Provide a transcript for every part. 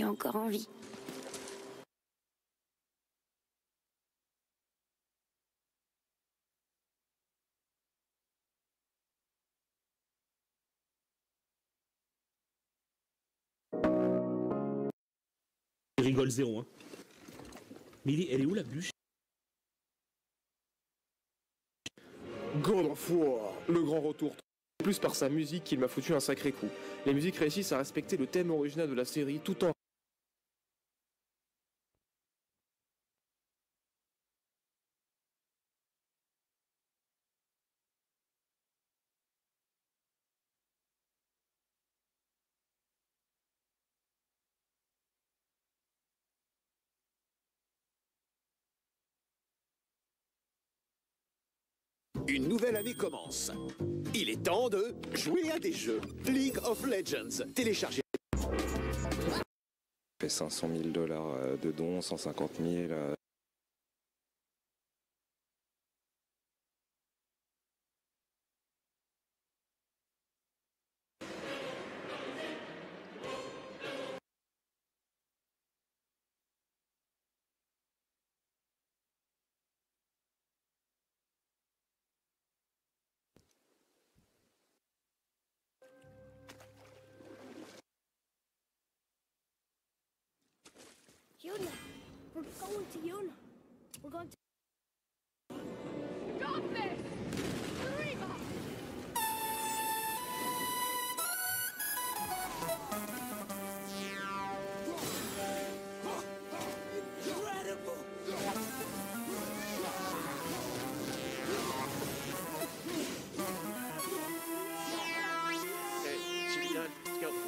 encore envie. Il rigole zéro, hein. Mais elle est où la bûche? God of War, le grand retour. Plus par sa musique qu'il m'a foutu un sacré coup. Les musiques réussissent à respecter le thème original de la série tout en... Une nouvelle année commence. Il est temps de jouer à des jeux. League of Legends. Téléchargez. Fait 500 000 $ de dons, 150 000. Yuna, we're going to Yuna. We're going to... Stop this! Reba! Okay, should be done. Let's go.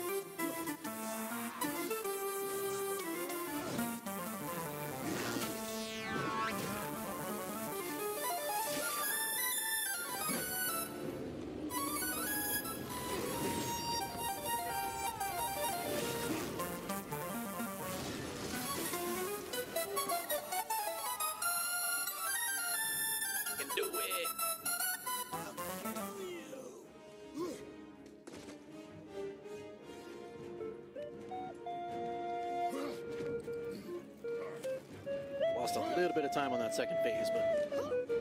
Can do it. Lost a little bit of time on that second phase, but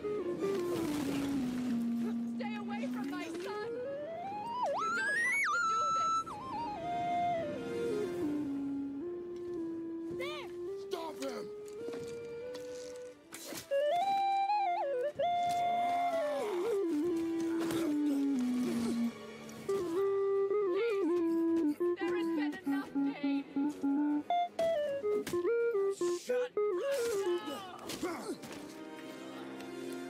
Stay away from my son! You don't have to do this! There! Stop him! Please! There has been enough pain! Shut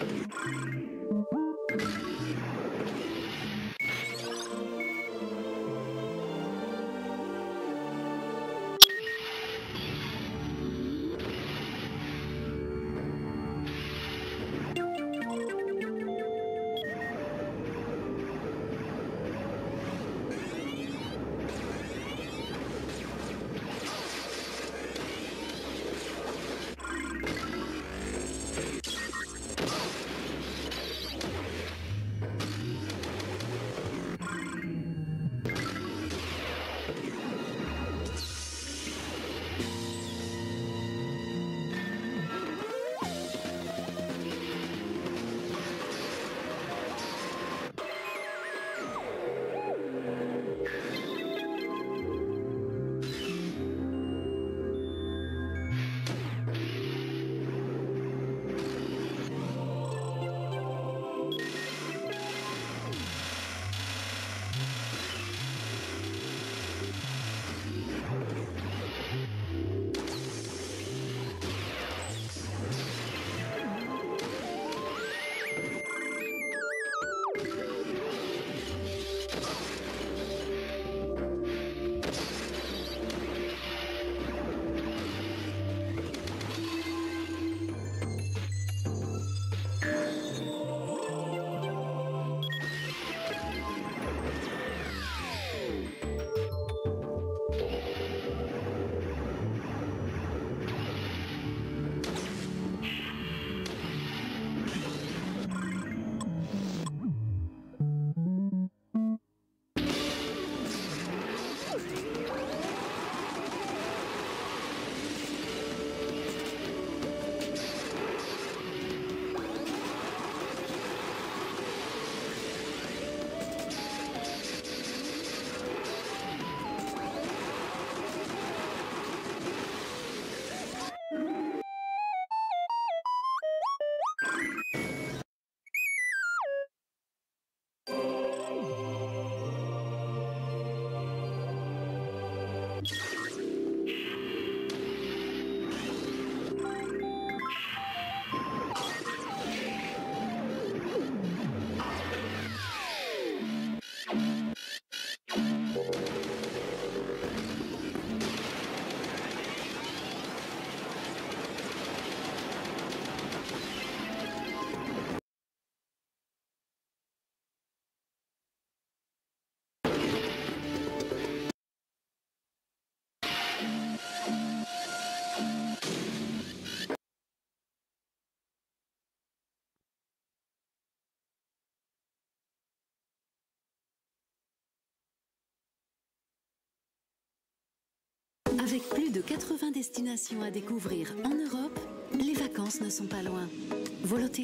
Avec plus de 80 destinations à découvrir en Europe, les vacances ne sont pas loin. Volotea.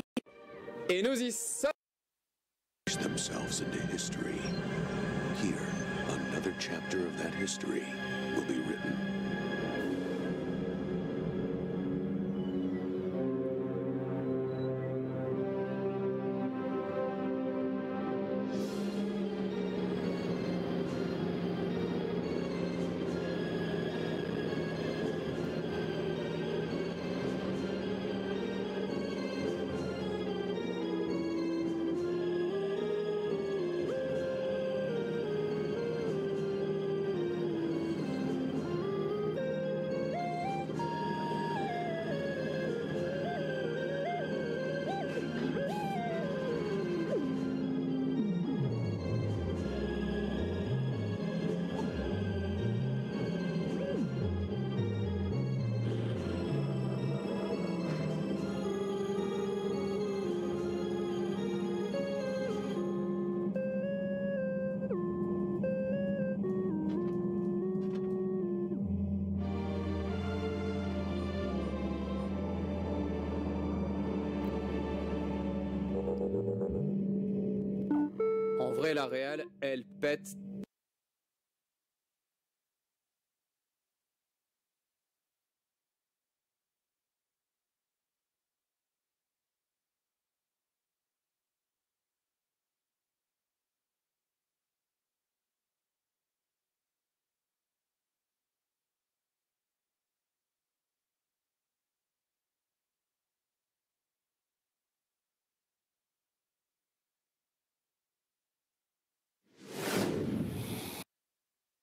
Et nous y sommes. Themselves into history. Here, another chapter of that history will be written. En vrai, la Real, elle pète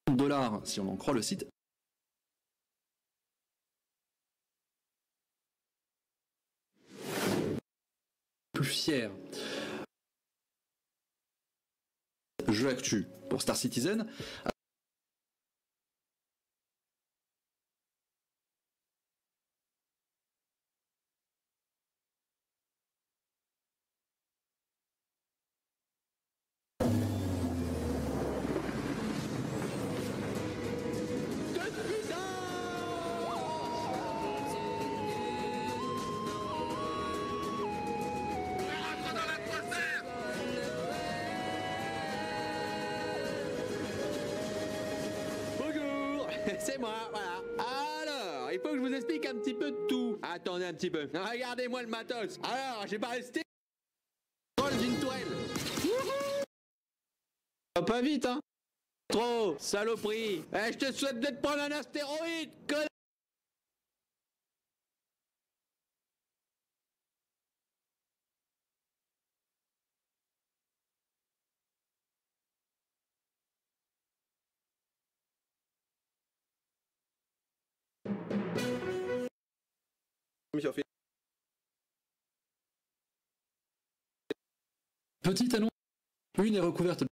$, si on en croit le site. Plus fier. Jeu actu pour Star Citizen. C'est moi, voilà. Alors, il faut que je vous explique un petit peu de tout. Attendez un petit peu. Regardez-moi le matos. Alors, j'ai pas resté d'une toile. Pas vite, hein. Trop, saloperie. Je te souhaite de te prendre un astéroïde, connard. Petite annonce. Une est recouverte